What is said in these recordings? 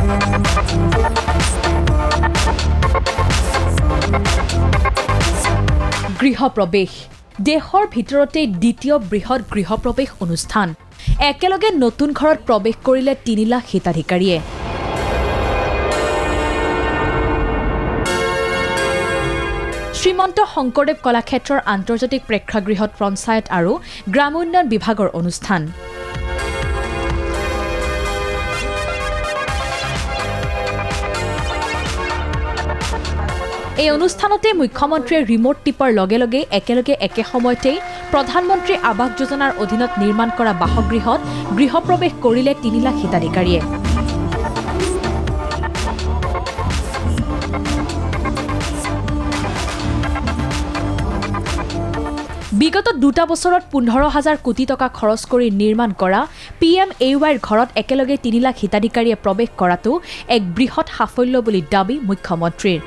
গৃহপ্ৰৱেশ দেশৰ ভিতৰতে দ্বিতীয় বৃহৎ গৃহপ্ৰৱেশ অনুষ্ঠান একেলগে নতুন ঘৰত প্ৰৱেশ কৰিলে ৩ লাখ হিতাধিকাৰীয়ে শ্ৰীমন্ত শংকৰদেৱ কলাক্ষেত্ৰৰ আন্তৰ্জাতিক প্ৰেক্ষাগৃহত পঞ্চায়ত আৰু গ্ৰাম উন্নয়ন বিভাগৰ অনুষ্ঠান এই অনুষ্ঠানতে মুখ্যমন্ত্ৰীয়ে ৰিমোট টিপাৰ লগে লগে একেলগে একে সময়তে প্ৰধানমন্ত্ৰী আৱাস যোজনাৰ অধীনত নিৰ্মাণ কৰা বাসগৃহত গৃহপ্ৰৱেশ কৰিলে ৩ লাখ হিতাধিকাৰীয়ে বিগত 2টা বছৰত 15,000 কোটি টকা খৰচ কৰি নিৰ্মাণ কৰা PMAYৰ ঘৰত একেলগে 3 লাখ হিতাধিকাৰীয়ে প্ৰৱেশ কৰাটো এক বৃহৎ সাফল্য বুলি দাবী মুখ্যমন্ত্ৰীৰ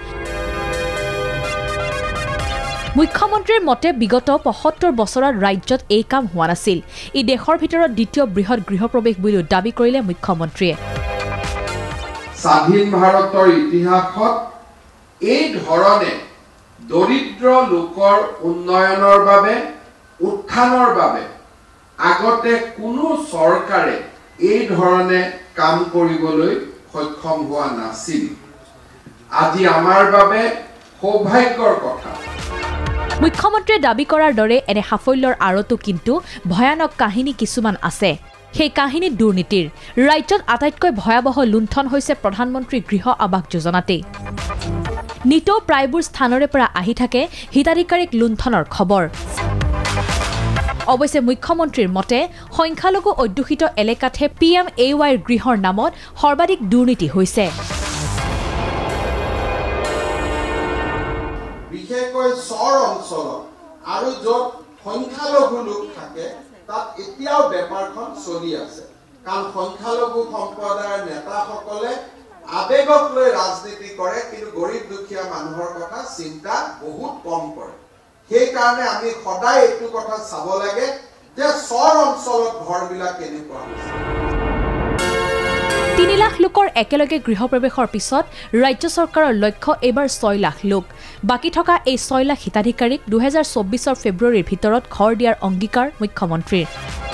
মুখ্যমন্ত্ৰীৰ মতে বিগত ৭৫ বছৰত ৰাজ্যত এই কাম হোৱা নাছিল ই দেশৰ ভিতৰত দ্বিতীয় বৃহৎ গৃহপ্ৰৱেশ বুলি দাবী কৰিলে মুখ্যমন্ত্ৰীয়ে স্বাধীন ভাৰতৰ ইতিহাসত এই ধৰণে দৰিদ্ৰ লোকৰ উন্নয়নৰ বাবে উত্থানৰ বাবে আগতে কোনো চৰকাৰে এই ধৰণে কাম কৰিবলৈ সক্ষম হোৱা নাছিল আজি আমাৰ বাবে সৌভাগ্যৰ কথা মুখ্যমন্ত্ৰীয়ে দাবী কৰাৰ দৰে এনে সাফল্যৰ আৰতো কিন্তু ভয়ানক কাহিনী কিছুমান আছে সেই কাহিনী দুৰ্নীতিৰ ৰাজ্যত আটাইতকৈ ভয়াবহ লুণ্ঠন হৈছে প্ৰধানমন্ত্ৰী গৃহ আৱাস যোজনাতে নিতো প্ৰায়বোৰ স্থানৰে পৰা আহি থাকে হিতাধিকাৰীক লুণ্ঠনৰ খবৰ অৱশ্যে মুখ্যমন্ত্ৰীৰ মতে সংখ্যালঘু অধ্যুষিত এলেকাতহে PMAYৰ গৃহৰ নামত সৰ্বাধিক দুৰ্নীতি হৈছে বিশেষকৈ চৰ অঞ্চলত আৰু য'ত সংখ্যালঘু লোক থাকে তাত এতিয়াও বেপাৰখন চলি আছে কাৰণ সংখ্যালঘু সম্প্ৰদায়ৰ নেতাসকলে আবেগক লৈ ৰাজনীতি কৰে কিন্তু গৰীব দুখীয়া মানুহৰ কথা চিন্তা বহুত কম কৰে সেই কাৰণে আমি সদায় এইটো কথা চাব লাগে যে চৰ অঞ্চলত ঘৰবিলাক কেনেকুৱা হৈছে 3 লাখ লোকৰ একেলগে গৃহপ্ৰৱেশৰ পিছত ৰাজ্য চৰকাৰৰ লক্ষ্য এবাৰ 6 লাখ লোক বাকি থকা এই 6 লাখ হিতাধিকাৰীক 2024 ফেব্ৰুৱাৰীৰ ভিতৰত ঘৰ দিয়াৰ অংগীকাৰ মুখ্যমন্ত্ৰীৰ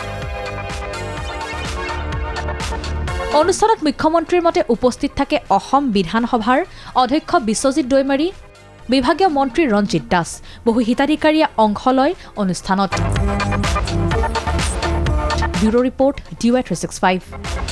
অনুষ্ঠানত মুখ্যমন্ত্ৰীৰ মতে উপস্থিত থাকে অসম বিধানসভাৰ অধ্যক্ষ বিশ্বজিৎ দৈমাৰী বিভাগীয় মন্ত্ৰী ৰঞ্জিত দাস বহু হিতাধিকাৰীয়ে অংশ লয় অনুষ্ঠানত ব্যুৰো ৰিপৰ্ট DY365